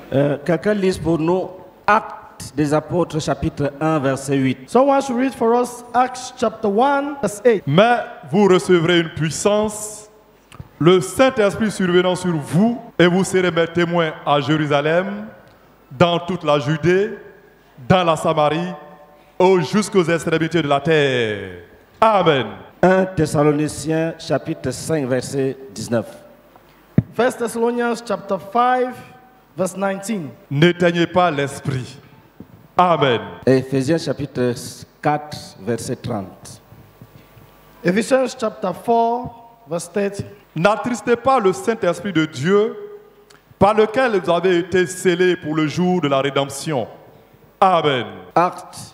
Quelqu'un lise pour nous Actes des Apôtres, chapitre 1, verset 8. Someone should read for us Acts chapter 1, verse 8. Mais vous recevrez une puissance, le Saint-Esprit survenant sur vous, et vous serez mes témoins à Jérusalem, dans toute la Judée, dans la Samarie, jusqu'aux extrémités de la terre. Amen. 1 Thessaloniciens, chapitre 5, verset 19. 1 Thessalonians chapter 5, verse 19. N'éteignez pas l'esprit. Amen. Et Éphésiens, chapitre 4, verset 30. Ephesians chapter 4, verse 30. N'attristez pas le Saint-Esprit de Dieu, par lequel vous avez été scellés pour le jour de la rédemption. Amen. Actes,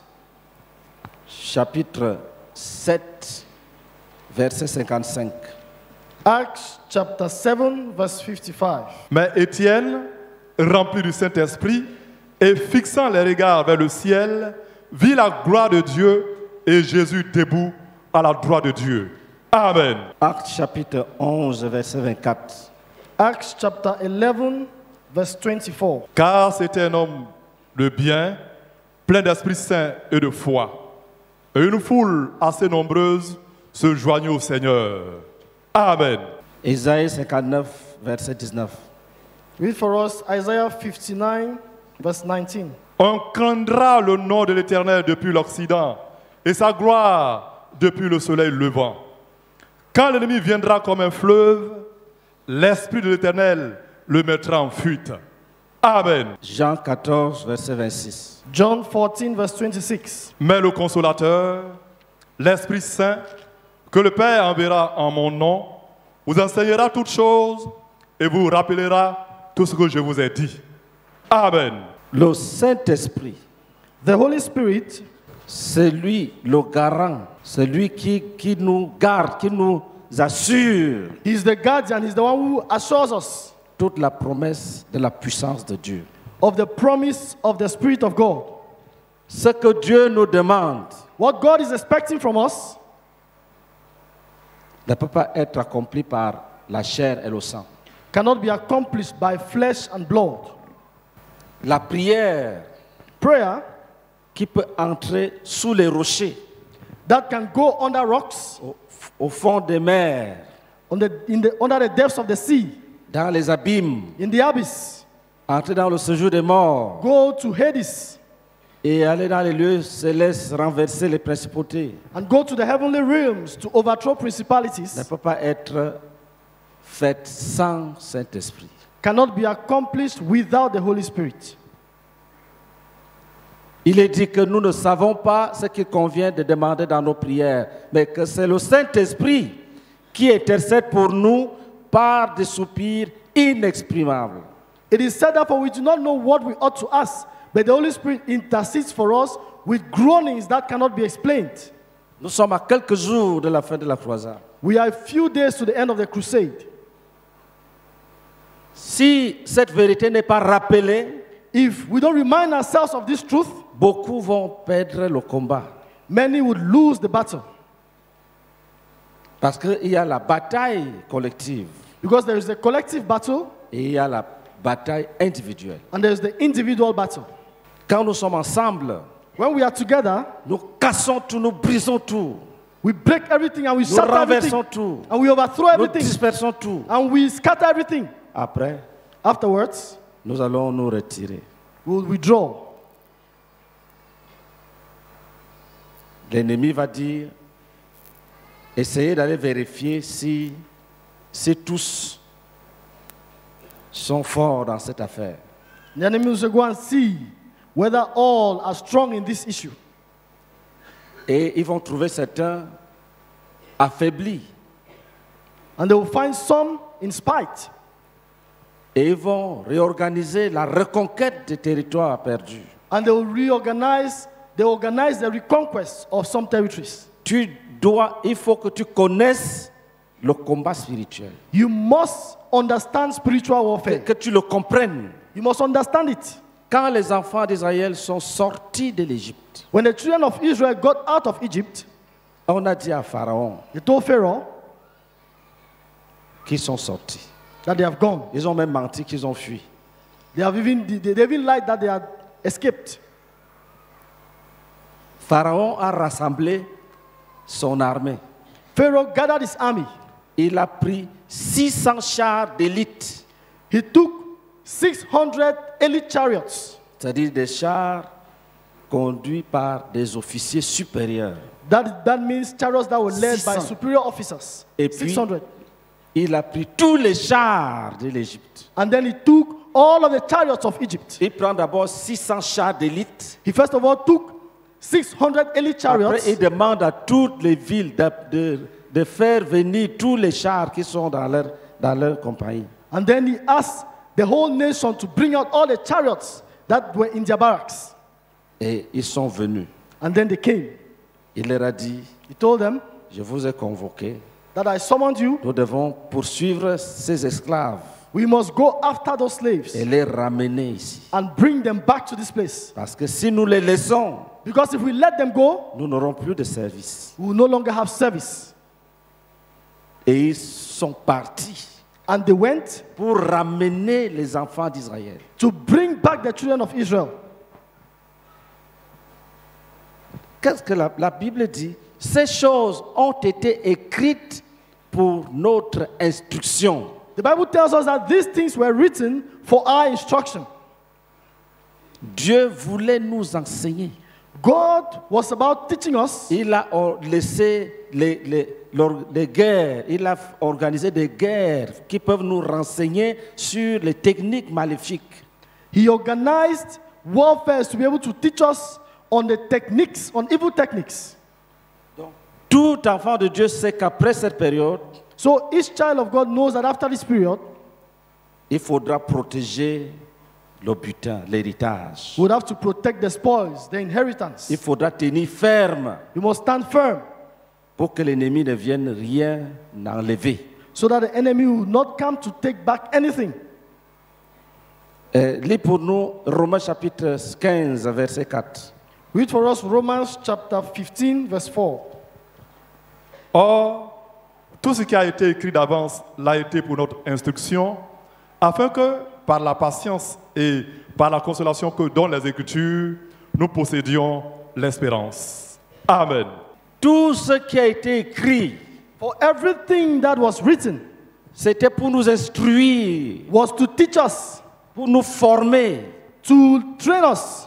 chapitre 7, verset 55. Acts chapter 7, verse 55. Mais Étienne, rempli du Saint-Esprit, et fixant les regards vers le ciel, vit la gloire de Dieu et Jésus debout à la droite de Dieu. Amen. Actes, chapitre 11, verset 24. Acts chapter 11, verse 24. Car c'était un homme de bien, plein d'Esprit Saint et de foi. Et une foule assez nombreuse se joignait au Seigneur. Amen. Isaïe 59, verset 19. Read for us Isaiah 59, verse 19. On craindra le nom de l'Éternel depuis l'Occident et sa gloire depuis le soleil levant. Quand l'ennemi viendra comme un fleuve, l'Esprit de l'Éternel le mettra en fuite. Amen. Jean 14, verset 26. John 14, verse 26. Mais le Consolateur, l'Esprit Saint, que le Père enverra en mon nom, vous enseignera toutes choses et vous rappellera tout ce que je vous ai dit. Amen. Le Saint-Esprit, The Holy Spirit, c'est lui le garant, c'est lui qui nous garde, qui nous assure He is the guardian, He is the one who assures us toute la promesse de la puissance de Dieu. of the promise of the Spirit of God. Ce que Dieu nous demande What God is expecting from us ne peut pas être accompli par la chair et le sang. cannot be accomplished by flesh and blood. La prière Prayer qui peut entrer sous les rochers, that can go under rocks, au fond des mers, under the depths of the sea, dans les abîmes, in the abyss, entrer dans le séjour des morts go to Hades, et aller dans les lieux célestes, renverser les principautés, and go to the heavenly realms to overthrow ne principalities, peut pas être faite sans Saint-Esprit. cannot be accomplished without the Holy Spirit. Il est dit que nous ne savons pas ce qu'il convient de demander dans nos prières, mais que c'est le Saint-Esprit qui intercède pour nous par des soupirs inexprimables. It is said, therefore, we do not know what we ought to ask, but the Holy Spirit intercedes for us with groanings that cannot be explained. Nous sommes à quelques jours de la fin de la croisade. We are a few days to the end of the crusade. Si cette vérité n'est pas rappelée, If we don't remind ourselves of this truth, beaucoup vont perdre le combat. many would lose the battle. Parce qu'il y a la bataille collective Because there is a collective battle et il y a la bataille individuelle. and there is the individual battle. Quand nous sommes ensemble, When we are together, nous cassons tout, nous brisons tout, we break everything and we nous shatter renversons everything tout, and we overthrow nous everything dispersons tout. and we scatter everything. Après, Afterwards, nous allons nous retirer. we will withdraw. L'ennemi va dire, essayez d'aller vérifier si tous sont forts dans cette affaire. The enemy will go and see whether all are strong in this issue. Et ils vont trouver certains affaiblis. And they will find some in spite. Et ils vont réorganiser la reconquête des territoires perdus. And they will organize the reconquest of some territories. Il faut que tu connaisses le combat spirituel. You must understand spiritual warfare. Que tu le comprennes. You must understand it. Quand les enfants d'Israël sont sortis de l'Égypte, When the children of Israel got out of Egypt, on a dit à Pharaon they told Pharaoh qu'ils sont sortis. that they have gone. Ils ont même menti qu'ils ont fui. They even lied that they had escaped. Pharaon a rassemblé son armée. Pharaoh gathered his army. Il a pris 600 chars d'élite, He took 600 elite chariots. c'est-à-dire des chars conduits par des officiers supérieurs. That means chariots that were led by 600. superior officers. Et puis, 600. il a pris tous les chars de l'Égypte. And then he took all of the chariots of Egypt. Il prend d'abord 600 chars d'élite. He first of all took 600 elite chariots. Après, il demande à toutes les villes de faire venir tous les chars qui sont dans leur compagnie. And then he asked the whole nation to bring out all the chariots that were in their barracks. Et ils sont venus. And then they came. Il leur a dit, He told them je vous ai convoqués. that I summoned you. Nous devons poursuivre ces esclaves We must go after those slaves et les ramener ici. and bring them back to this place. Parce que si nous les laissons, Because if we let them go, nous n'aurons plus de service. we will no longer have service. Et ils sont partis And they went pour ramener les enfants d'Israël. to bring back the children of Israel. Qu'est-ce que la Bible dit? Ces choses ont été écrites pour notre instruction. The Bible tells us that these things were written for our instruction. Dieu voulait nous enseigner. God was about teaching us. Il a laissé les guerres, il a organisé des guerres qui peuvent nous renseigner sur les techniques maléfiques. He organized warfare to be able to teach us on the techniques, on evil techniques. Donc, tout enfant de Dieu sait qu'après cette période, So each child of God knows that after this period, il faudra protéger le butin, l'héritage. we would have to protect the spoils, the inheritance. Il faudra tenir ferme We must stand firm pour que l'ennemi ne vienne rien enlever. so that the enemy will not come to take back anything. Lis pour nous Romains chapitre 15, verset 4. Read for us Romans chapter 15, verse 4. Or, tout ce qui a été écrit d'avance l'a été pour notre instruction, afin que, par la patience et par la consolation que donnent les Écritures, nous possédions l'espérance. Amen. Tout ce qui a été écrit, For everything that was written c'était pour nous instruire, was to teach us, pour nous former. to train us.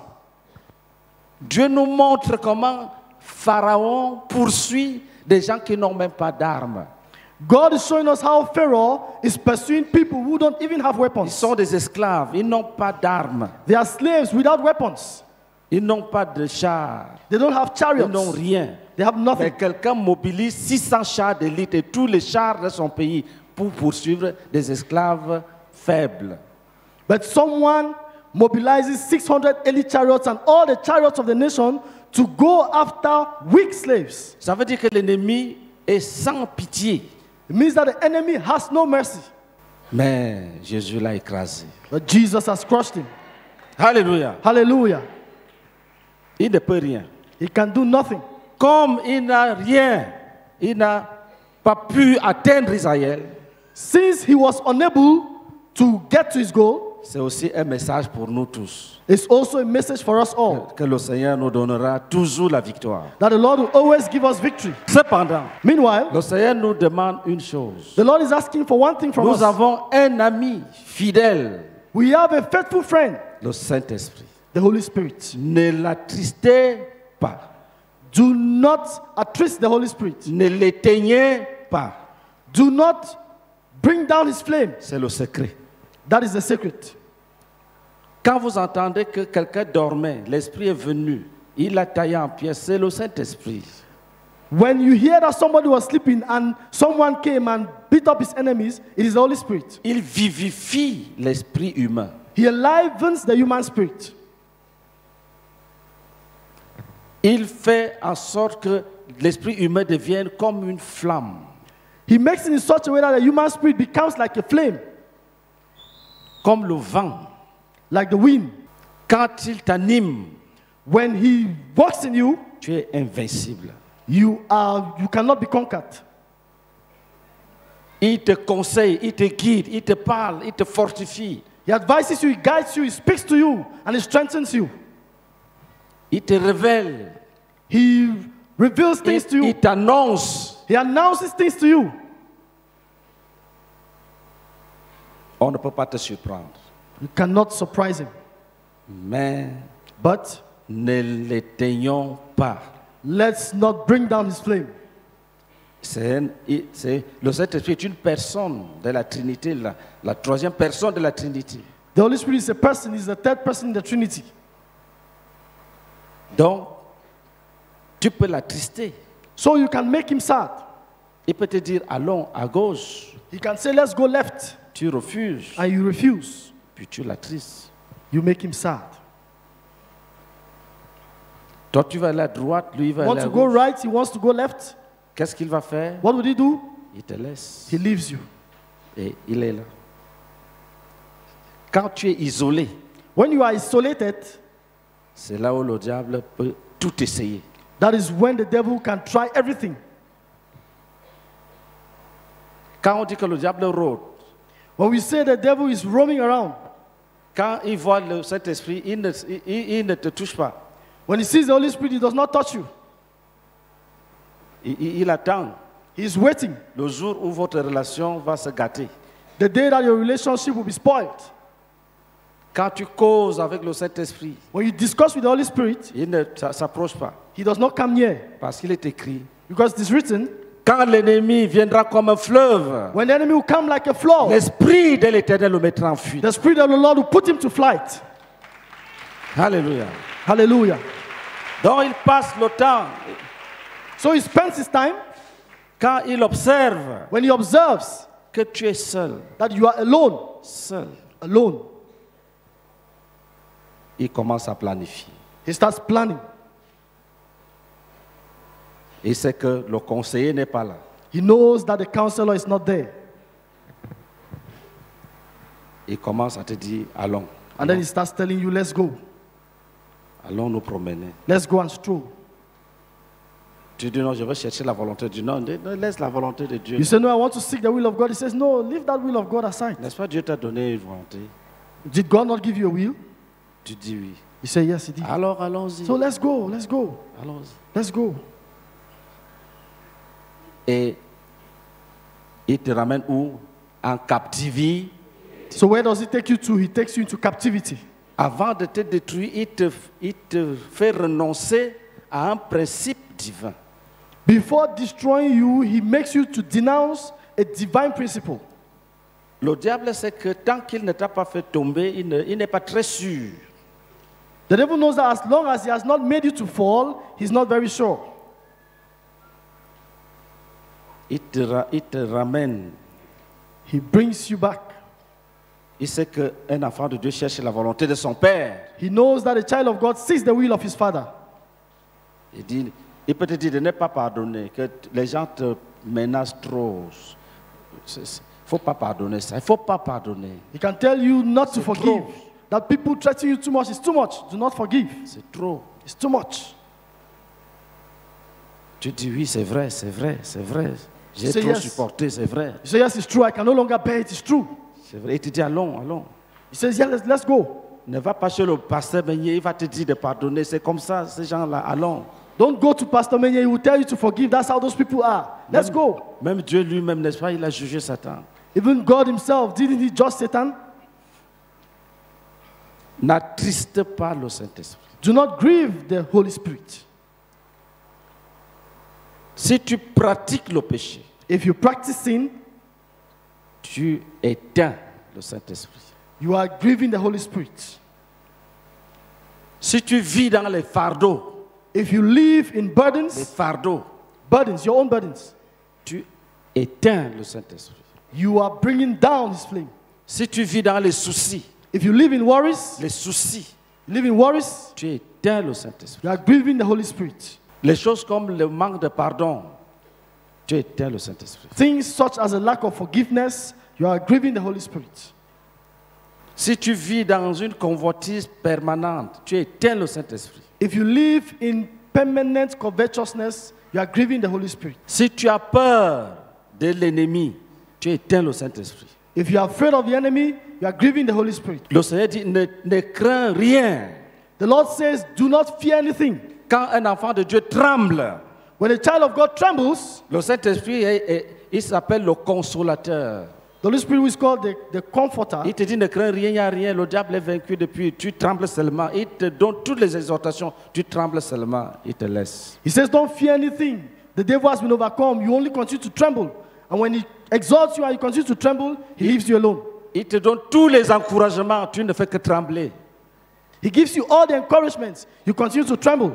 Dieu nous montre comment Pharaon poursuit des gens qui n'ont même pas d'armes. God is showing us how Pharaoh is pursuing people who don't even have Ils weapons. sont des esclaves, ils n'ont pas d'armes, They are slaves without weapons. ils n'ont pas de chars, They don't have ils n'ont chariots. rien. They have Mais nothing. quelqu'un mobilise 600 chars d'élite et tous les chars de son pays pour poursuivre des esclaves faibles. But someone mobilizes 600 elite chariots and all the chariots of the nation to go after weak slaves. Ça veut dire que l'ennemi est sans pitié. It means that the enemy has no mercy. Mais Jésus l'a écrasé. But Jesus has crushed him. Alléluia. Hallelujah. Il ne peut rien. He can do nothing. Comme il n'a rien, il n'a pas pu atteindre Israël, Since he was unable to get to his goal, c'est aussi un message pour nous tous. it's also a message for us all Que le Seigneur nous donnera toujours la victoire. that the Lord will always give us victory. Cependant, Meanwhile, le Seigneur nous demande une chose. the Lord is asking for one thing from Nous us. avons un ami fidèle, We have a faithful friend, le Saint-Esprit. the Holy Spirit. Ne l'attristez pas. Do not attrist the Holy Spirit. Ne l'éteignez pas. Do not bring down his flame. C'est le secret. That is the secret. Quand vous entendez que quelqu'un dormait, l'Esprit est venu, il l'a taillé en pièces, c'est le Saint-Esprit. When you hear that somebody was sleeping and someone came and beat up his enemies, it is the Holy Spirit. Il vivifie l'esprit humain. He enlivens the human spirit. Il fait en sorte que l'esprit humain devienne comme une flamme. He makes it in such a way that the human spirit becomes like a flame, Comme le vent. like the wind. Quand il t'anime, When he walks in you, tu es invincible. you cannot be conquered. Il te conseille, il te guide, il te parle, il te fortifie. He advises you, he guides you, he speaks to you, and he strengthens you. Il te révèle. He reveals things to you. Il t'annonce. He announces things to you. On ne peut pas te surprendre. You cannot surprise him. Mais But ne l'éteignons pas. let's not bring down his flame. Le Saint-Esprit est une personne de la Trinité, la troisième personne de la Trinité. The Holy Spirit is a person, he's the third person in the Trinity. Donc, tu peux l'attrister. So you can make him sad. Il peut te dire, allons à gauche. He can say, let's go left, Tu refuses, and you refuse. puis tu l'attristes. You make him sad. Toi, tu vas aller à droite, lui, il va You aller want à to go gauche. right, he wants to go left. Qu'est-ce qu'il va faire? What would he do? Il te laisse. He leaves you. Et il est là. Quand tu es isolé, When you are isolated, c'est là où le diable peut tout essayer. that is when the devil can try everything. Quand on dit que le diable rôde, When we say the devil is roaming around, quand il voit le Saint-Esprit, il ne te touche pas. when he sees the Holy Spirit, he does not touch you. Il attend He is waiting. le jour où votre relation va se gâter. The day that your relationship will be spoiled. Quand tu causes avec le Saint-Esprit, When you discuss with the Holy Spirit, il ne s'approche pas. he does not come near. Parce qu'il est écrit, Because it is written, quand l'ennemi viendra comme un fleuve, when the enemy will come like a flood, l'Esprit de l'Éternel le mettra en fuite. the Spirit of the Lord will put him to flight. Alléluia. Hallelujah. Donc il passe le temps. So he spends his time Quand il observe when he observes que tu es seul, that you are alone, alone. il commence à planifier. He starts planning. Il sait que le conseiller n'est pas là. He knows that the counselor is not there. Il commence à te dire, allons. And then he starts telling you, let's go. Allons nous promener. Let's go and stroll. Tu dis non, je vais chercher la volonté de Dieu. Non, laisse la volonté de Dieu. You say, no, I want to seek the will of God. He says, no, leave that will of God aside. N'est-ce pas Dieu t'a donné une volonté? Did God not give you a will? Tu dis oui. You say, yes, he did. Alors allons-y. So let's go, let's go, Allons-y. let's go. Et il te ramène où? En captivité. So where does he take you to? He takes you into captivity. Avant de te détruire, il te fait renoncer à un principe divin. Before destroying you, he makes you to denounce a divine principle. Le diable sait que tant qu'il ne t'a pas fait tomber, il n'est pas très sûr. The devil knows that as long as he has not made you to fall, he's not very sure. Il te ramène. He brings you back. Il sait qu'un enfant de Dieu cherche la volonté de son Père. He knows that a child of God seeks the will of his father. Il peut te dire de ne pas pardonner, que les gens te menacent trop. Il ne faut pas pardonner ça. Il ne faut pas pardonner. He can tell you not to C'est forgive. trop. That people threaten you too much. It's too much. Do not forgive. C'est trop. It's too much. Tu dis oui, c'est vrai, c'est vrai, c'est vrai. J'ai Say trop yes. supporté, c'est vrai. You say, yes, it's true. I can no longer bear it. It's true. C'est vrai. Il te dit allons, allons. He says, yeah, let's go. Ne va pas chez le pasteur Meunier, il va te dire de pardonner. C'est comme ça, ces gens-là, allons. Don't go to Pastor Menye. He will tell you to forgive. That's how those people are. Let's go. Même Dieu lui-même, n'est-ce pas, il a jugé Satan. Even God himself, didn't he judge Satan? N'attriste pas le Saint-Esprit. Do not grieve the Holy Spirit. Si tu pratiques le péché, If you practice sin, tu éteins le Saint-Esprit. you are grieving the Holy Spirit. Si tu vis dans les fardeaux, If you live in les burdens, fardeaux, your own burdens, tu éteins le Saint-Esprit. you are bringing down his flame. Si tu vis dans les soucis, If you live in worries, tu éteins le Saint-Esprit. you are grieving the Holy Spirit. Les choses comme le manque de pardon, tu éteins le Saint-Esprit. Things such as a lack of forgiveness, you are grieving the Holy Spirit. Si tu vis dans une convoitise permanente, tu éteins le Saint-Esprit. If you live in permanent covetousness, you are grieving the Holy Spirit. Si tu as peur de l'ennemi, tu éteins le Saint-Esprit. If you are afraid of the enemy, you are grieving the Holy Spirit. Le Seigneur dit, ne crains rien. The Lord says, do not fear anything. Quand un enfant de Dieu tremble, When a child of God trembles, le Saint-Esprit, il s'appelle le consolateur. the Holy Spirit is called the comforter. Il te dit, ne crains rien, il n'y a rien, le diable est vaincu depuis, tu trembles seulement. Il te donne toutes les exhortations, tu trembles seulement, il te laisse. He says, don't fear anything. The devil has been overcome. You only continue to tremble. And when he exalts you and you continue to tremble, he leaves you alone. Il te donne tous les encouragements, tu ne fais que trembler. He gives you all the encouragements. You continue to tremble.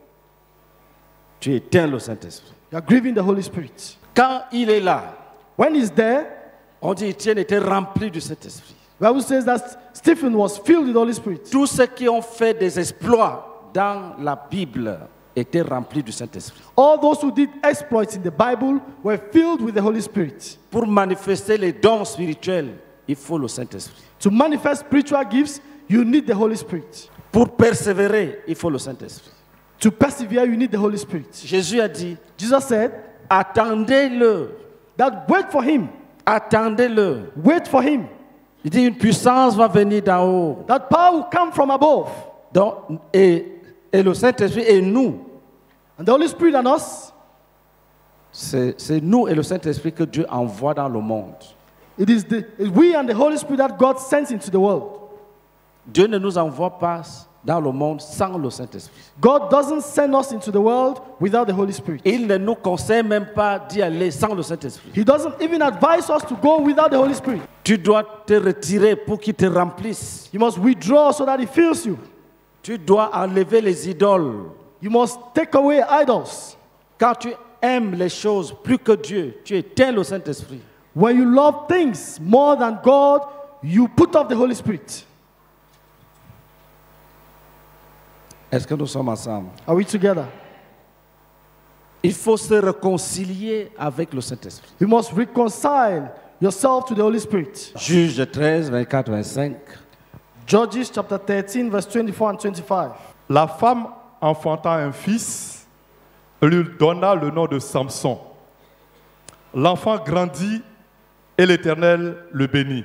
Tu éteins le Saint-Esprit. You are grieving the Holy Spirit. Quand il est là, When he's there, on dit Étienne était rempli du Saint-Esprit. the Bible says that Stephen was filled with the Holy Spirit. Tous ceux qui ont fait des exploits dans la Bible étaient remplis du Saint-Esprit. All those who did exploits in the Bible were filled with the Holy Spirit. Pour manifester les dons spirituels, il faut le Saint-Esprit. To manifest spiritual gifts, you need the Holy Spirit. Pour persévérer, il faut le Saint-Esprit. To persevere, you need the Holy Spirit. Jésus a dit, Jesus said attendez-le, that wait for him, attendez-le. wait for him. Il dit, une puissance va venir d'en haut. That power will come from above. Donc, et le Saint-Esprit et nous, And the Holy Spirit and us, c'est nous et le Saint-Esprit que Dieu envoie dans le monde. it's we and the Holy Spirit that God sends into the world. Dieu ne nous envoie pas dans le monde sans le Saint-Esprit. God doesn't send us into the world without the Holy Spirit. Il ne nous conseille même pas d'y aller sans le Saint-Esprit. He doesn't even advise us to go without the Holy Spirit. Tu dois te retirer pour qu'il te remplisse. You must withdraw so that He fills you. Tu dois enlever les idoles. You must take away idols. Quand tu aimes les choses plus que Dieu, tu éteins le Saint-Esprit. When you love things more than God, you put off the Holy Spirit. Est-ce que nous sommes ensemble? Are we together? Il faut se réconcilier avec le Saint-Esprit. You must reconcile yourself to the Holy Spirit. Juge 13, 24, 25. Judges chapter 13, verse 24 and 25. La femme enfanta un fils, lui donna le nom de Samson. L'enfant grandit et l'Éternel le bénit.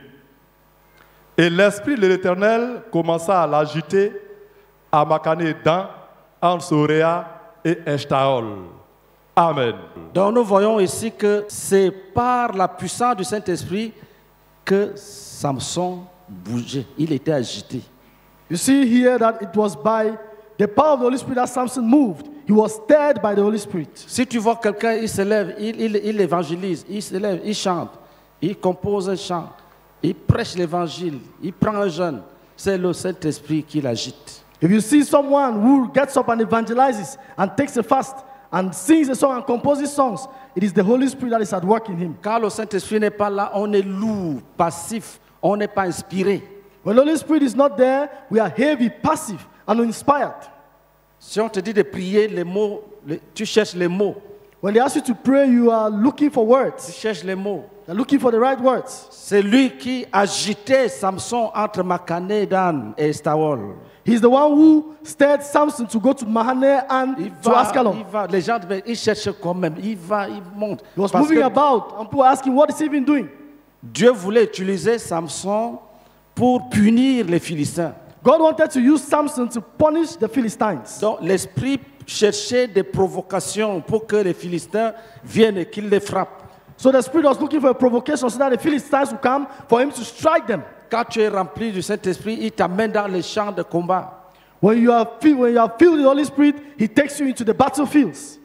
Et l'Esprit de l'Éternel commença à l'agiter à Makané Dan, en Soréa et Eshtaol. Amen. Donc nous voyons ici que c'est par la puissance du Saint-Esprit que Samson bougeait. Il était agité. You see here that it was by the power of the Holy Spirit that Samson moved. He was stirred by the Holy Spirit. Si tu vois quelqu'un, il se lève, il évangélise, il se lève, il chante, il compose un chant, il prêche l'évangile, il prend un jeûne, c'est le Saint-Esprit qui l'agite. If you see someone who gets up and evangelizes and takes a fast and sings a song and composes songs, it is the Holy Spirit that is at work in him. Quand le Saint-Esprit n'est pas là, on est lourd, passif, on n'est pas inspiré. When the Holy Spirit is not there, we are heavy, passive, and uninspired. Si on te dit de prier, les mots, tu cherches les mots. When they ask you to pray, you are looking for Tu words. cherches les mots. You're looking for the right words. C'est lui qui agitait Samson entre Makané, Dan et Estaol. He's the one who stirred Samson to go to Mahane and Il to va, Ascalon. il va. Les gens, ils cherchent quand même. Il va, il monte. He was Parce moving que about, and people were asking, what is he even doing? Dieu voulait utiliser Samson pour punir les Philistins. God wanted to use Samson to punish the Philistines. Donc l'esprit cherchait des provocations pour que les Philistins viennent et qu'ils les frappent. So the Spirit was looking for a provocation so that the Philistines would come for him to strike them. Quand tu es rempli du Saint-Esprit, il t'amène dans les champs de combat. When you are filled with the Holy Spirit, He takes you into the battlefields.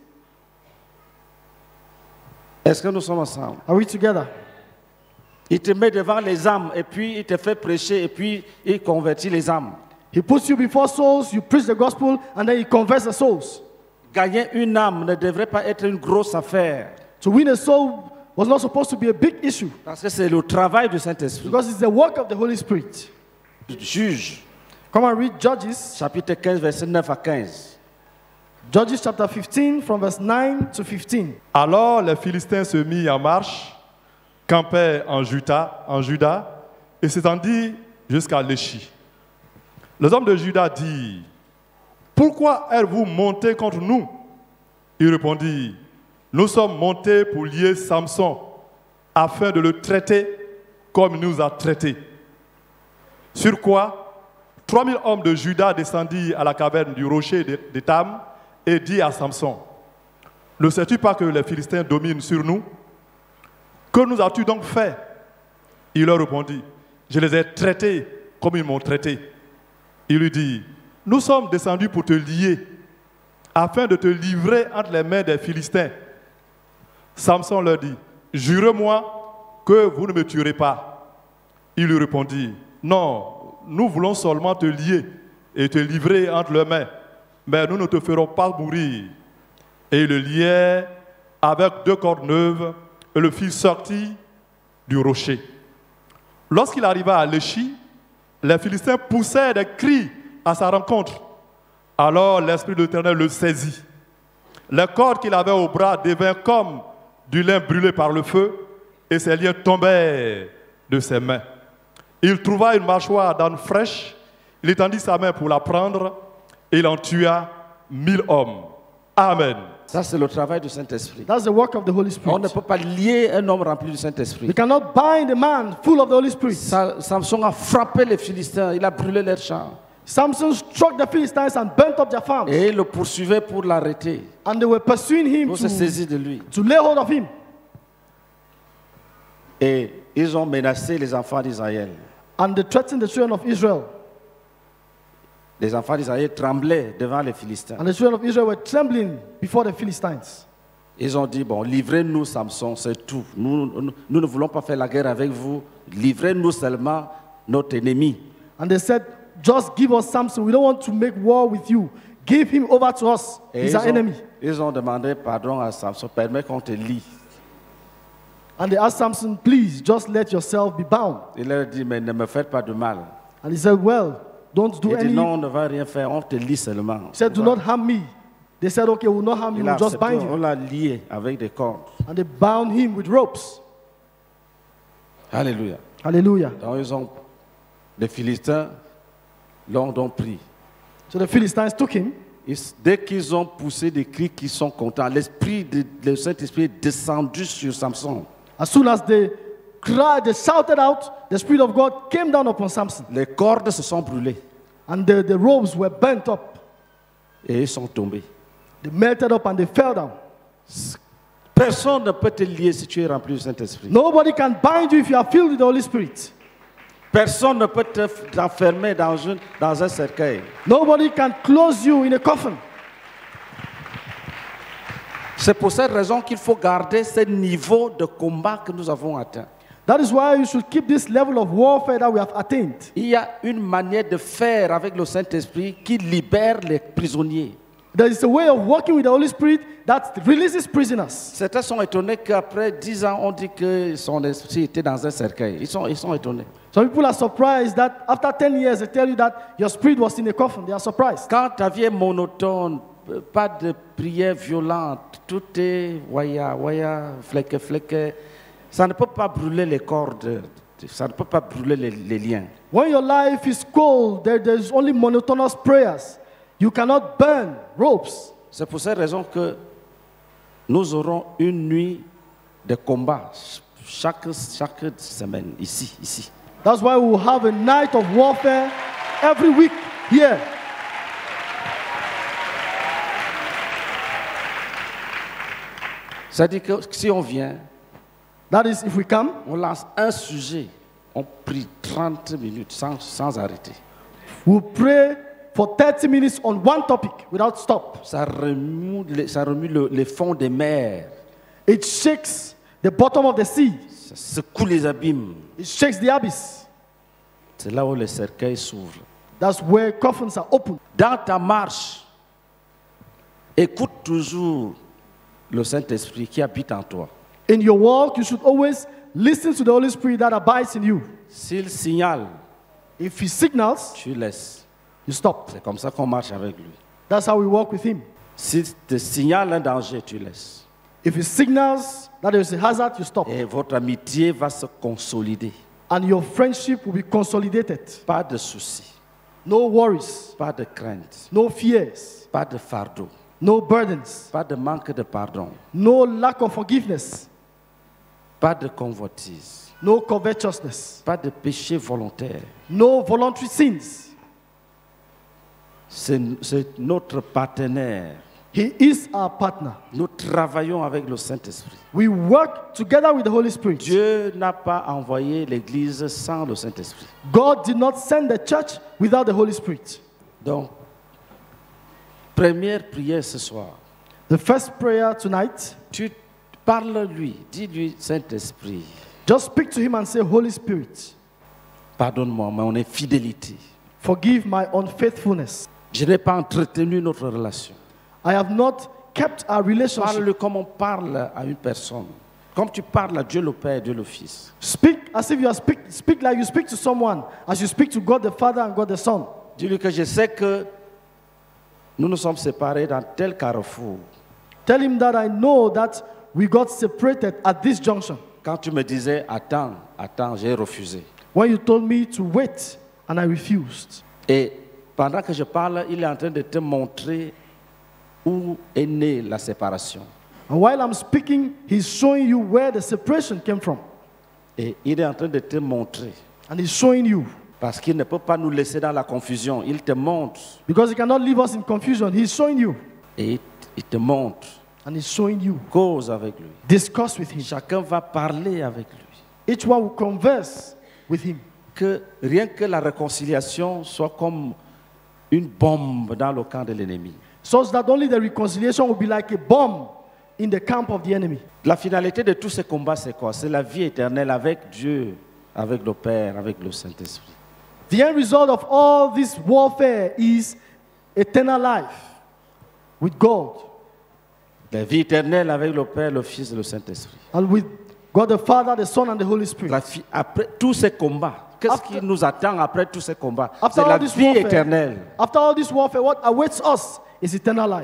Est-ce que nous sommes ensemble? Are we together? Il te met devant les âmes et puis il te fait prêcher et puis il convertit les âmes. He puts you before souls, you preach the gospel, and then He converts the souls. Gagner une âme ne devrait pas être une grosse affaire To win a soul was not supposed to be a big issue parce que c'est le travail du Saint-Esprit. because it's the work of the Holy Spirit. Juge, Come and read Judges, chapitre 15, verset 9 à 15. Judges chapter 15 from verse 9 to 15. Alors les Philistins se mirent en marche, campaient en Juda et s'étendit jusqu'à Léchi. Les hommes de Juda dirent, « Pourquoi êtes-vous montés contre nous ?» Il répondit, « Nous sommes montés pour lier Samson, afin de le traiter comme il nous a traités. » Sur quoi 3000 hommes de Juda descendirent à la caverne du rocher d'Étam et dit à Samson, ne sais-tu pas que les Philistins dominent sur nous? Que nous as-tu donc fait? Il leur répondit, je les ai traités comme ils m'ont traité. Il lui dit, nous sommes descendus pour te lier, afin de te livrer entre les mains des Philistins. Samson leur dit, jurez-moi que vous ne me tuerez pas. Il lui répondit, non, nous voulons seulement te lier et te livrer entre leurs mains, mais nous ne te ferons pas mourir. Et il le liait avec 2 cordes neuves et le fit sortir du rocher. Lorsqu'il arriva à Léchi, les Philistins poussèrent des cris à sa rencontre. Alors l'Esprit de l'Éternel le saisit. Les cordes qu'il avait au bras devinrent comme du lin brûlé par le feu, et ses liens tombèrent de ses mains. Il trouva une mâchoire d'âne fraîche, il étendit sa main pour la prendre, et il en tua 1000 hommes. Amen. Ça, c'est le travail du Saint-Esprit. That's the work of the Holy On ne Spirit. peut pas lier un homme rempli du Saint-Esprit. We cannot bind a man full of the Holy Spirit. Samson a frappé les Philistins, il a brûlé leurs champs. Samson struck the Philistines and burnt up their farms. Et il le poursuivait pour l'arrêter, And they were pursuing him pour se saisir de lui. to lay hold of him. Et ils ont menacé les enfants d'Israël. And they threatened the children of Israel. Les enfants d'Israël tremblaient devant les Philistins. And the children of Israel were trembling before the Philistines. Ils ont dit, bon, livrez-nous Samson, c'est tout. Nous ne voulons pas faire la guerre avec vous. Livrez-nous seulement notre ennemi. And they said, just give us Samson. We don't want to make war with you. Give him over to us. Et He's our enemy. ils ont demandé pardon à Samson, permets qu'on te lie. And they asked Samson, please, just let yourself be bound. Il leur dit, mais ne me faites pas de mal. And he said, well, don't do Il dit, any. non, on ne va rien faire, on te lie seulement. He said, do not harm me. They said, okay, we will not harm you, Il a we'll just accepté, bind on you. l'a lié avec des cordes. And they bound him with ropes. Alléluia. Hallelujah. Donc les Philistins l'ont donc pris. So the Philistines took him. Dès qu'ils ont poussé des cris qui sont contents, le Saint-Esprit est descendu sur Samson. As soon as they cried, they shouted out, the Spirit of God came down upon Samson. Les cordes se sont brûlées And the ropes were burnt up. et ils sont tombés. They melted up and they fell down. Personne ne peut te lier si tu es rempli du Saint-Esprit. Nobody can bind you if you are filled with the Holy Spirit. Personne ne peut t'enfermer dans un cercueil. Nobody can close you in a coffin. C'est pour cette raison qu'il faut garder ce niveau de combat que nous avons atteint. That is why you should keep this level of warfare that we have attained. Il y a une manière de faire avec le Saint-Esprit qui libère les prisonniers. There is a way of working with the Holy Spirit that releases prisoners. Certains sont étonnés qu'après 10 ans, on dit que son esprit était dans un cercueil. Ils sont étonnés. Some people are surprised that after 10 years they tell you that your spirit was in a coffin. They are surprised. Quand ta vie est monotone, pas de prière violente, tout est waya, fleque, ça ne peut pas brûler les cordes, ça ne peut pas brûler les liens. When your life is cold, there's only monotonous prayers. You cannot burn ropes. C'est pour cette raison que nous aurons une nuit de combat chaque semaine, ici. That's why we will have a night of warfare every week here. C'est-à-dire que si on vient, That is, if we come, on lance un sujet, on prie 30 minutes sans arrêter. we'll pray for 30 minutes on one topic without stop. Ça remue les fonds des mers, It shakes the bottom of the sea. ça secoue les abîmes. It shakes the abyss. C'est là où les cercueils s'ouvrent. That's where coffins are opened. Dans ta marche, écoute toujours le Saint-Esprit qui habite en toi. In your walk, you should always listen to the Holy Spirit that abides in you. S'il signale, If he signals, tu laisses. you stop. C'est comme ça qu'on marche avec lui. That's how we walk with him. S'il te signale un danger, tu laisses. If he signals that there is a hazard, you stop. Et votre amitié va se consolider. And your friendship will be consolidated. Pas de soucis, No worries, pas de crainte, no fears, pas de fardeau, no burdens, pas de manque de pardon, no lack of forgiveness, pas de convoitise, no covetousness, pas de péché volontaire. no voluntary sins. C'est notre partenaire. He is our partner. Nous travaillons avec le Saint-Esprit. We work together with the Holy Spirit. Dieu n'a pas envoyé l'Église sans le Saint-Esprit. God did not send the church without the Holy Spirit. Donc, première prière ce soir. The first prayer tonight, Tu parles-lui, dis-lui, Saint-Esprit, just speak to him and say, Holy Spirit, pardonne-moi mon infidélité. forgive my unfaithfulness. Je n'ai pas entretenu notre relation. I have not kept our relationship. Parle-le comme on parle à une personne. Comme tu parles à Dieu le Père, Dieu le Fils. Speak as if you are speak like you speak to someone, as you speak to God the Father and God the Son. Dis-lui que je sais que nous nous sommes séparés dans tel carrefour. Tell him that I know that we got separated at this junction. Quand tu me disais, attends, attends, j'ai refusé. When you told me to wait and I refused. Et pendant que je parle, il est en train de te montrer où est née la séparation. And while I'm speaking, he's showing you where the separation came from. Et il est en train de te montrer. And he's showing you. Parce qu'il ne peut pas nous laisser dans la confusion. Il te montre. Because he cannot leave us in confusion. He's showing you. Et il te montre. And he's showing you. Cause avec lui. Discuss with him. Chacun va parler avec lui. Each one will converse with him. Que rien que la réconciliation soit comme une bombe dans le camp de l'ennemi. Such that only the reconciliation will be like a bomb in the camp of the enemy. La finalité de tous ces combats, c'est quoi? C'est la vie éternelle avec Dieu, avec le Père, avec le Saint-Esprit. The end result of all this warfare is eternal life with God. La vie éternelle avec le Père, le Fils et le Saint-Esprit. And with God the Father, the Son and the Holy Spirit. Après tous ces combats, qu'est-ce qui nous attend après tous ces combats? After C'est la all this vie warfare, éternelle. after all this warfare, what awaits us is eternal life.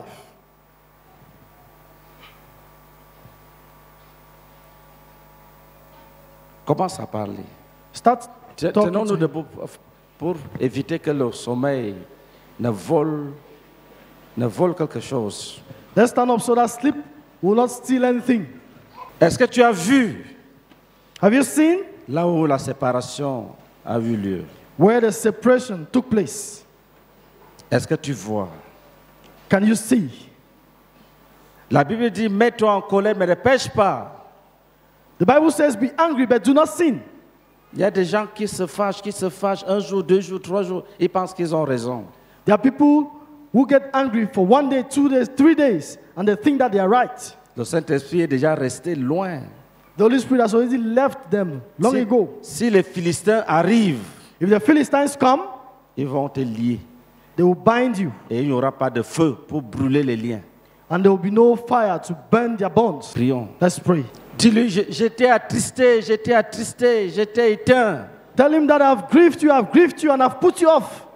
Commence à parler. Start talking Tenons-nous to him. debout pour éviter que le sommeil ne vole quelque chose. Let's stand up so that sleep will not steal anything. Est-ce que tu as vu Have you seen là où la séparation a eu lieu? where the separation took place? Est-ce que tu vois? Can you see? La Bible dit, mets-toi en colère, mais ne pêche pas. The Bible says, be angry, but do not sin. Il y a des gens qui se fâchent un jour, 2 jours, 3 jours. Ils pensent qu'ils ont raison. There are people who get angry for 1 day, 2 days, 3 days, and they think that they are right. Le Saint-Esprit est déjà resté loin. The Holy Spirit has already left them long ago. Si les Philistins arrivent, If the Philistines come, ils vont te lier. they will bind you, Et il n'y aura pas de feu pour brûler les liens. and there will be no fire to burn their bonds. Prions. Let's pray. Dis-lui, j'étais attristé, j'étais éteint. Tell him that I've grieved you, and I've put you off.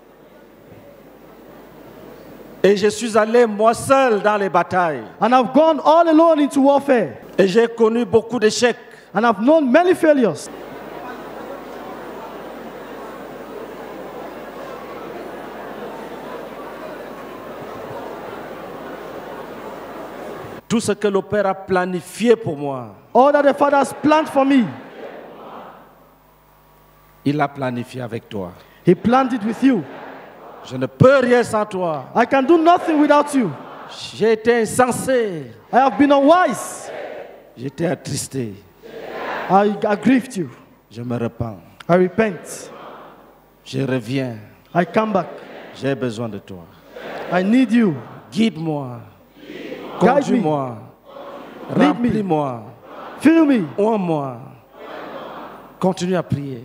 Et je suis allé moi seul dans les batailles. And I've gone all alone into warfare. Et j'ai connu beaucoup d'échecs. And I've known many failures. Tout ce que le Père a planifié pour moi, All that the Father has planned for me, il l'a planifié avec toi. He planned it with you. Je ne peux rien sans toi. I can do nothing without you. J'ai été insensé. I have been unwise. J'étais attristé. I grieved you. Je me repens. I repent. Je reviens. I come back. J'ai besoin de toi. I need you. Guide-moi. Guide me. Conduis-moi. Lead me. Remplis-moi. Fill me. Oins-moi. Continue à prier.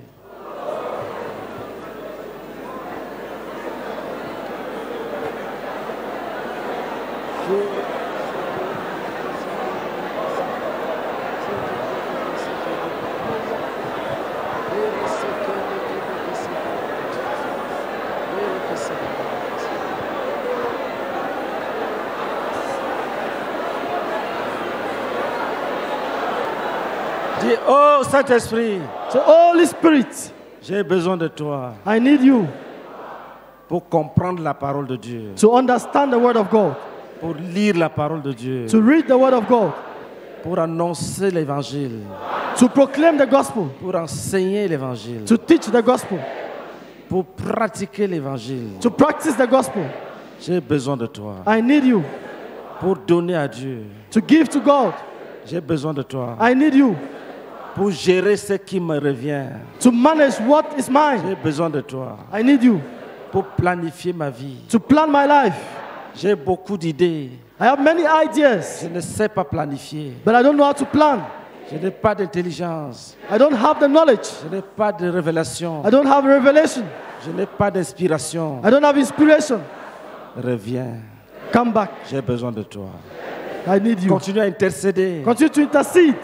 Dis, oh Saint-Esprit, So, Holy Spirit, j'ai besoin de toi I need you pour comprendre la parole de Dieu, to understand the Word of God, pour lire la parole de Dieu, to read the Word of God, pour annoncer l'évangile, to proclaim the gospel, pour enseigner l'évangile, to teach the gospel, pour pratiquer l'évangile. to practice the gospel. J'ai besoin de toi. I need you Pour donner à Dieu, to give to God. j'ai besoin de toi. I need you Pour gérer ce qui me revient, to manage what is mine. j'ai besoin de toi. I need you Pour planifier ma vie, to plan my life. j'ai beaucoup d'idées. I have many ideas, Je ne sais pas planifier. but I don't know how to plan. Je n'ai pas d'intelligence. I don't have the knowledge. Je n'ai pas de révélation. I don't have revelation. Je n'ai pas d'inspiration. I don't have inspiration. Reviens. Come back. J'ai besoin de toi. I need you. Continue à intercéder. Continue to intercede.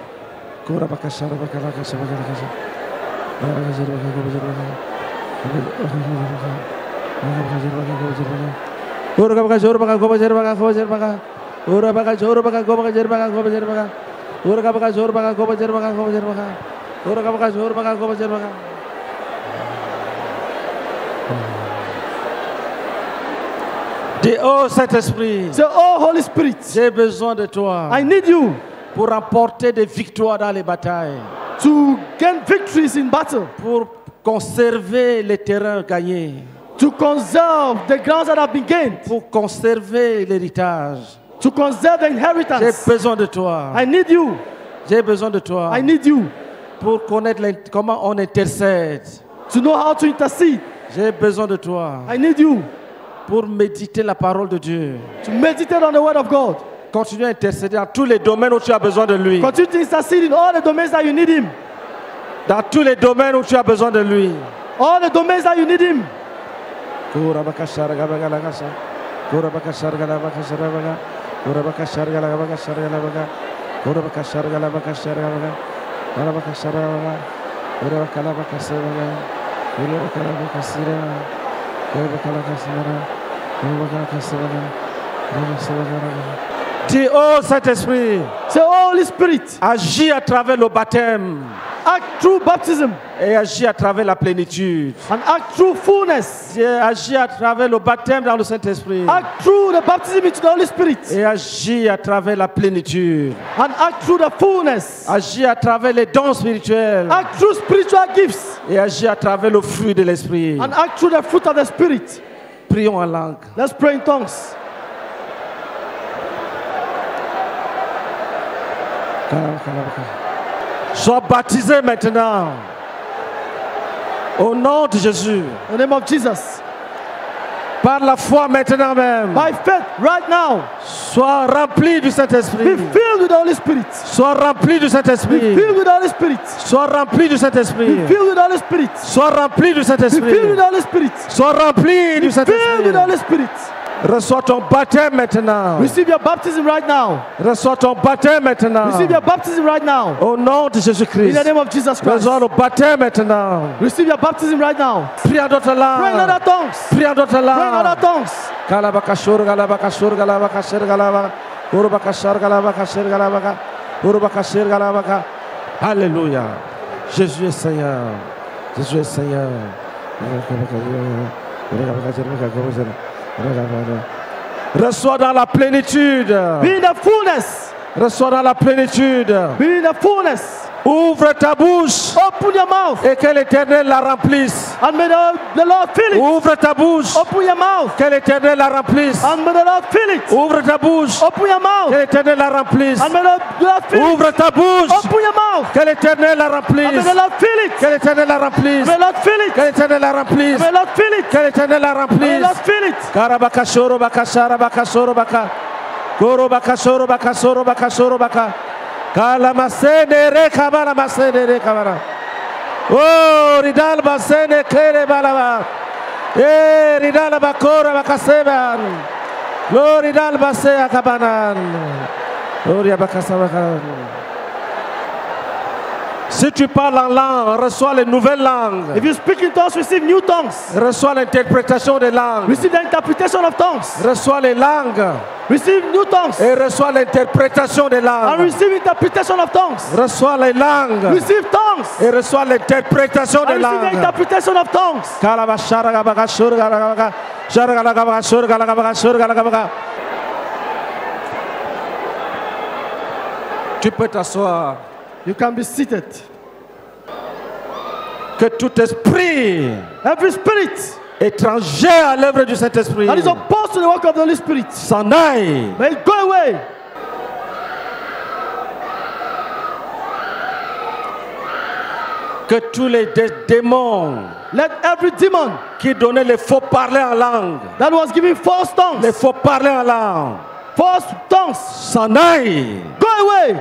Dis, oh Saint-Esprit, Say, oh Holy Spirit, j'ai besoin de toi I need you pour remporter des victoires dans les batailles, to gain victories in battle, pour conserver les terrains gagnés, to conserve the grounds that have been gained, pour conserver l'héritage. to conserve the J'ai inheritance. besoin de toi. I need you. J'ai besoin de toi I need you pour connaître comment on intercède. to know how to intercede. J'ai besoin de toi I need you pour méditer la parole de Dieu. to meditate on the word of God. Continue à intercéder dans tous les domaines où tu as besoin de lui. Continue to intercede in all the domains that you need him. Dans tous les domaines où tu as besoin de lui. All the domains that you need him. Dis, oh Saint-Esprit, Say, oh Holy Spirit, agis à travers le baptême act through baptism et agis à travers la plénitude. and act through fullness. Agis à travers le baptême dans le Saint-Esprit Act through the baptism into the Holy Spirit et agis à travers la plénitude. and act through the fullness. Agis à travers les dons spirituels Act through spiritual gifts et agis à travers le fruit de l'Esprit. and act through the fruit of the Spirit. Prions en langue. Let's pray in tongues. Sois baptisé maintenant. Au nom de Jésus. In the name of Jesus. Par la foi maintenant même. By faith, right now, Sois rempli du be Saint-Esprit. filled with the Holy Spirit. Sois rempli du Be Saint-Esprit. filled with the Holy Spirit. Sois rempli du Be Saint-Esprit. filled with the Holy Spirit. Sois rempli du Be filled with Saint-Esprit. the Holy Spirit. Sois rempli du Be filled with Saint-Esprit. the Holy Spirit. Reçois ton baptême maintenant. Receive your baptism right now. Reçois ton baptême maintenant. Receive your baptism right now. Au nom de In Jésus-Christ. the name of Jesus Christ. Reçois le baptême maintenant. Receive your baptism right now. Prie en d'autres Pray in other langues. tongues. Prie en d'autres Pray in other langues. tongues. Kalabakashur, galabakashur, galabakashir, galaba. Urubakashar, galabakashir, galabaka. Urubakashir, galabaka. Alléluia. Jésus est Seigneur. Jésus est Seigneur. Reçois dans la plénitude. Be in the fullness. Reçois dans la plénitude. Be in the fullness. Ouvre ta bouche Open your mouth. et que l'Éternel la remplisse. And may the Lord fill it. Ouvre ta bouche, Open your mouth. que l'Éternel la remplisse. And may the Lord fill it. Ouvre ta bouche, Open your que mouth. l'Éternel la remplisse. And may the Lord fill it. Ouvre ta bouche, Open your mouth. que l'Éternel la And may remplisse. the Lord fill it. Que l'Éternel la remplisse. May the Lord fill it. Que l'Éternel la remplisse. May the Lord fill it. Que l'Éternel la May the remplisse. Lord fill it. Karabakashoro bakashara bakashoro baka. Koro bakashoro bakashoro bakashoro baka. Kala masene re kabara masene re kabara. Oh, ridal masene kere balaba. Ridal bakora bakaseban. Lo ridal basea kabanan. Gloria bakasabakan. Si tu parles en langue, reçois les nouvelles langues. If you speak in tongues, receive new tongues. Reçois l'interprétation des langues. Receive the interpretation of tongues. Reçois les langues Receive new tongues. et reçois l'interprétation des And langues. receive interpretation of tongues. Reçois les langues Receive tongues. et reçois l'interprétation And des receive the langues. interpretation of tongues. Tu peux t'asseoir. You can be seated. Que tout esprit Every spirit étranger à l'œuvre du Saint-Esprit that is opposed to the work of the Holy Spirit, s'en aille. may it go away. Que tous les démons Let every demon qui donnaient les faux parler en langue, that was giving false tongues, les faux parler en langue, false tongues, s'en aille. go away.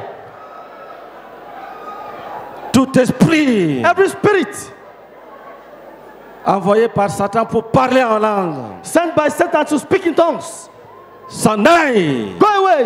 Tout esprit Every spirit envoyé par Satan pour parler en langue, sent by Satan to speak in tongues, s'en aille. go away.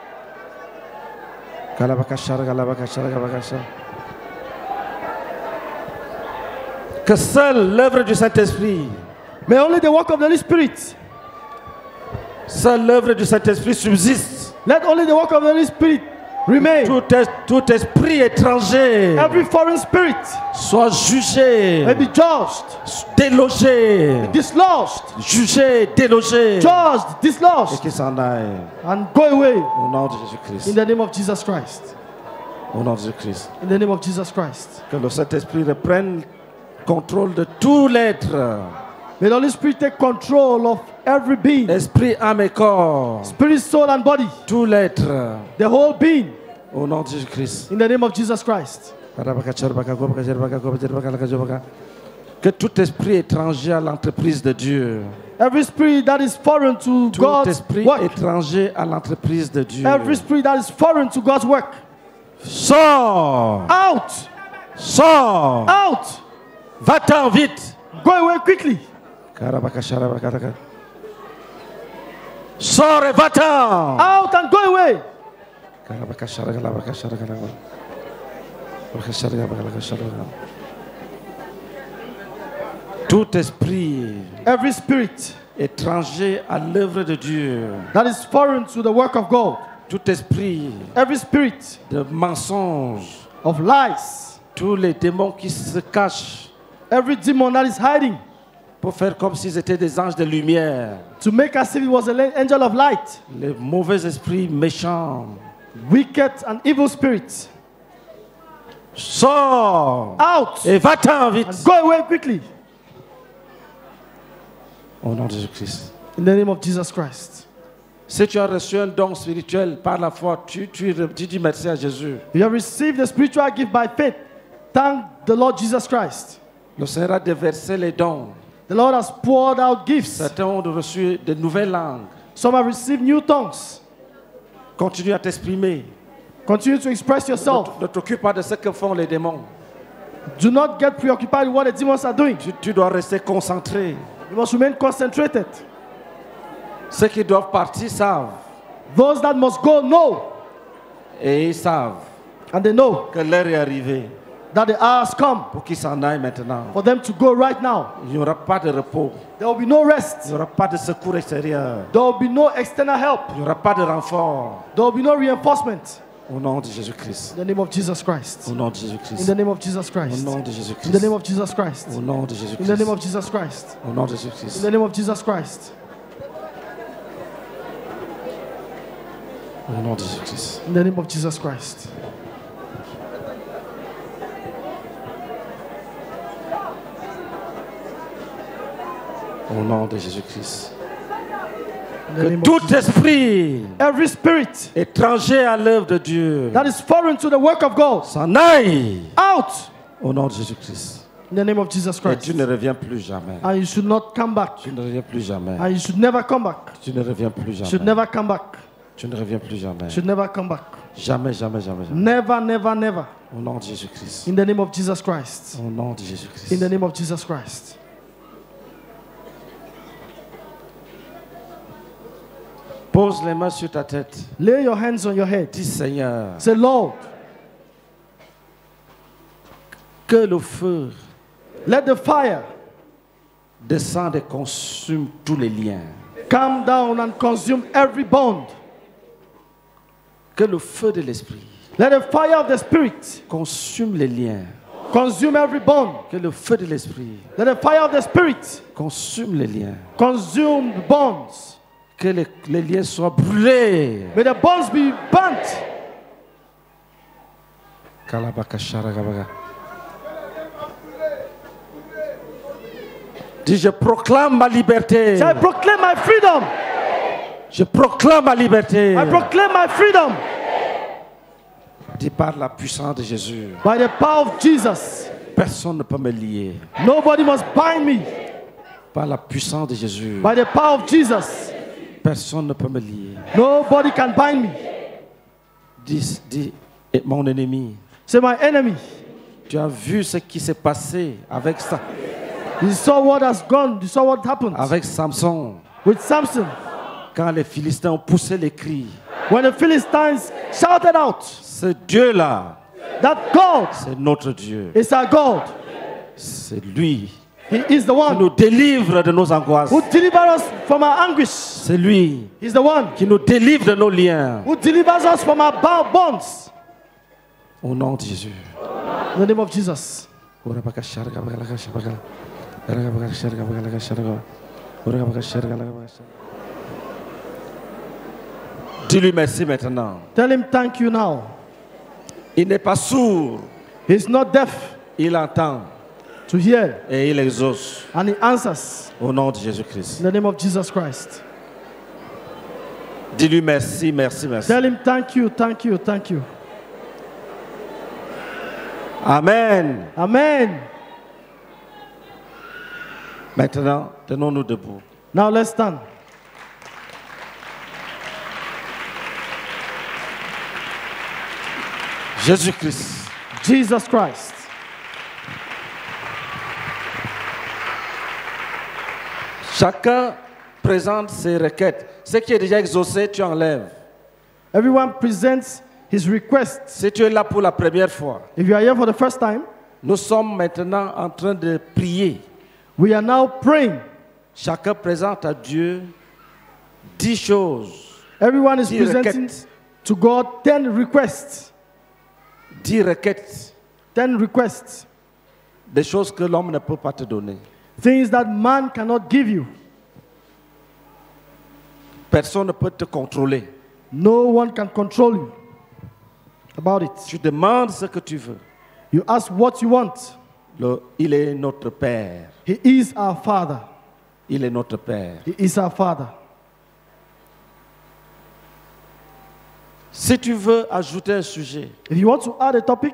Que seule l'œuvre du Saint-Esprit, May only the work of the Holy Spirit, seule l'œuvre du Saint-Esprit subsiste. let only the work of the Holy Spirit remain. Tout esprit étranger Every foreign spirit soit jugé, may be judged, délogé, dislodged, jugé, délogé, judged, et dislodged, qu'il s'en aille. and go away Au nom de in Jésus-Christ. the name of Jesus Christ. Au nom de Jésus-Christ. In the name of Jesus Christ. Que le Saint-Esprit reprenne contrôle de tout l'être, May the Holy Spirit take control of every being, esprit, âme et corps, spirit, soul, and body, tout l'être. the whole being, Au nom de Jésus-Christ. in the name of Jesus Christ. Que tout esprit étranger à l'entreprise de Dieu, Every spirit that is foreign to tout God's esprit work, étranger à l'entreprise de Dieu, every spirit that is foreign to God's work, sors, out, sors, out, va-t'en vite. go away quickly. Sors et va-t'en. Out and go away. Tout esprit Every spirit étranger à l'œuvre de Dieu, that is foreign to the work of God, tout esprit every spirit de mensonge, of lies, tous les démons qui se cachent every demon that is hiding pour faire comme s'ils étaient des anges de lumière, to make as if it was an angel of light, les mauvais esprits méchants, wicked and evil spirits, sors out et va-t'en vite. and go away quickly. Au nom de Jésus-Christ. In the name of Jesus Christ. Si tu as reçu un don spirituel par la foi, tu dis merci à Jésus. You have received the spiritual gift by faith. Thank the Lord Jesus Christ. Le Seigneur a déversé les dons. The Lord has poured out gifts. Certains ont reçu de nouvelles langues. Some have received new tongues. Continue à t'exprimer. Continue to express yourself. Ne t'occupe pas de ce que font les démons. Do not get preoccupied with what the demons are doing. Tu dois rester concentré. You must remain concentrated. Ceux qui doivent partir savent. Those that must go know, Et ils savent and they know que l'heure est arrivée that the hour has come pour qu'ils s'en aillent maintenant. for them to go right now. Il n'y aura pas de repos. There will be no Il rest. n'y aura pas de secours extérieur. There will be no external help. Il n'y aura pas de renfort. There will be no reinforcement. Au nom de Jésus-Christ. In the name of Jesus Christ. Au nom de In Jésus-Christ. the name of Jesus Au Christ. nom de In the Jésus-Christ. name of Jesus Christ. Au nom de In the Jésus-Christ. name of Jesus Christ. Au nom de In Jésus-Christ. the name of Jesus Christ. Au nom de Jésus-Christ. In the name of Jesus Christ. Au nom de Jésus-Christ. In the Que name of tout Jesus. esprit Every spirit étranger à l'œuvre de Dieu that is foreign to the work of God, s'en aille. out. Au nom de Jésus-Christ. In the name of Jesus Et Christ. tu ne reviens plus jamais. And you should not come back. Tu ne reviens plus jamais. And you should never come back. Tu ne reviens plus You should jamais. never come back. Tu ne reviens plus jamais. You should never come back. Jamais, jamais, jamais, jamais. Never, never, never. Au nom de Jésus-Christ. In the name of Jesus Christ. Au nom de In Jésus-Christ. the name of Jesus Christ. Pose les mains sur ta tête. Lay your hands on your head. Dis Seigneur, Say, Lord, que le feu let the fire descende et consume tous les liens. come down and consume every bond. Que le feu de l'Esprit Let the fire of the Spirit consume les liens. consume every bond. Que le feu de l'Esprit Let the fire of the Spirit consume les liens. consume the bonds. Que les liens soient brûlés. May the bonds be burnt. Dis, je proclame ma liberté. Say, I proclaim my freedom. Je proclame ma liberté. I proclaim my freedom. Dis, par la puissance de Jésus, By the power of Jesus. personne ne peut me lier. Nobody must bind me. Par la puissance de Jésus, By the power of Jesus. personne ne peut me lier. Nobody can bind me. Dis, et mon ennemi, Say, my enemy. tu as vu ce qui s'est passé avec ça, You saw what has gone. You saw what happened avec Samson, with Samson. quand les Philistins ont poussé les cris. When the Philistines shouted out, Ce Dieu-là, that God c'est notre Dieu. is our God. C'est lui He is the qui one nous délivre de nos angoisses. who delivers us from our anguish. C'est lui He's the one qui nous délivre de nos liens. who delivers us from our bonds. Au nom de Jésus. In the name of Jesus. Dis-lui merci maintenant. Tell him thank you now. Il n'est pas sourd, He's not deaf il entend to hear, et il exauce. and he answers. Au nom de Jésus-Christ. In the name of Jesus Christ. Dis-lui merci, merci, merci. Tell him thank you, thank you, thank you. Amen. Amen. Maintenant, tenons-nous debout. Now let's stand. Jésus-Christ, Jesus Christ. chacun présente ses requêtes. Ce qui est déjà exaucé, tu enlèves. Everyone presents his requests. Si tu es là pour la première fois, If you are here for the first time, nous sommes maintenant en train de prier. we are now praying. Chacun présente à Dieu 10 choses, Everyone is 10 presenting requêtes. to God 10 requests. 10 requêtes, 10 requests. des choses que l'homme ne peut pas te donner. Things that man cannot give you. Personne ne peut te contrôler. No one can control you about it. Tu demandes ce que tu veux. You ask what you want. Il est notre Père. He is our Father. Il est notre Père. He is our Father. Si tu veux ajouter un sujet If you want to add a topic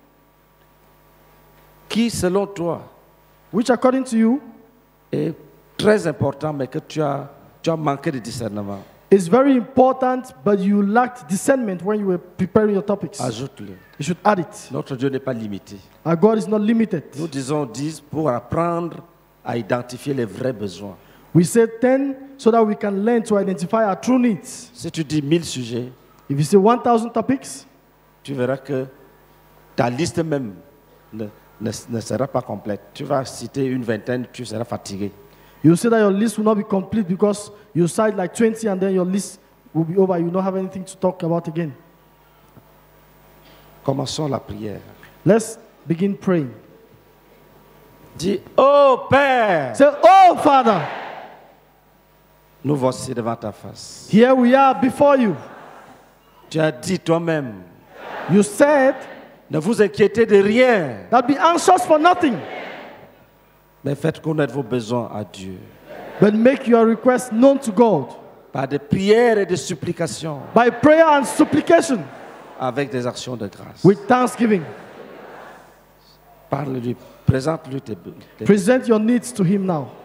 qui, selon toi, which according to you est très important, mais que tu as manqué de discernement, is very important, but you lacked discernment when you were preparing your topics, ajoute-le. you should add it. Notre Dieu n'est pas limité. Our God is not limited. Nous disons 10 pour apprendre à identifier les vrais besoins. We say 10 so that we can learn to identify our true needs. Si tu dis 1000 sujets, If you say 1,000 topics, tu verras que ta liste même ne sera pas complète. Tu vas citer une vingtaine, tu seras fatigué. you'll say that your list will not be complete because you cite like 20 and then your list will be over. You don't have anything to talk about again. Commençons la prière. Let's begin praying. Dis, ô Père, Say, oh Father, nous voici devant ta face. here we are before you. Tu as dit toi-même, You said ne vous inquiétez de rien, that be anxious for nothing, mais faites connaître vos besoins à Dieu. but make your requests known to God Par des prières et des supplications, by prayer and supplication avec des actions de grâce. with thanksgiving. Parle-lui, présente-lui tes Present your needs to Him now.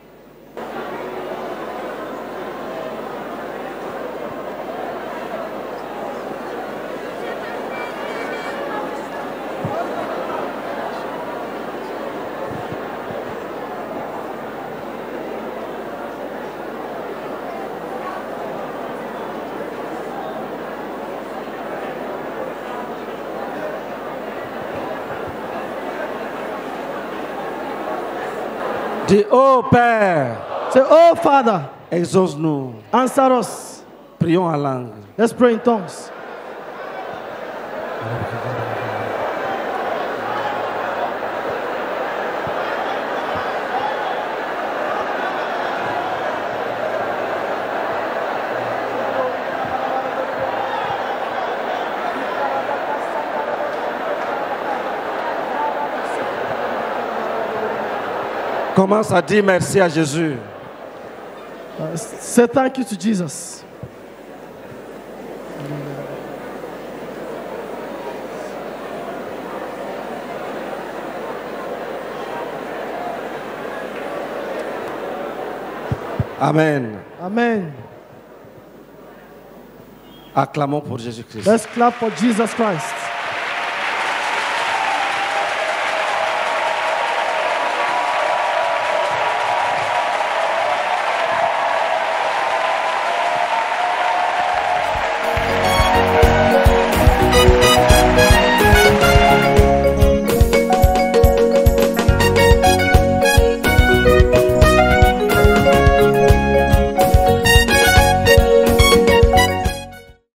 Dis, ô Père, Say, oh Father, exauce-nous. answer us. Prions en langue. Let's pray in tongues. Commence à dire merci à Jésus. Say thank you to Jesus. Amen. Amen. Acclamons pour Jésus-Christ. Let's clap for Jesus Christ.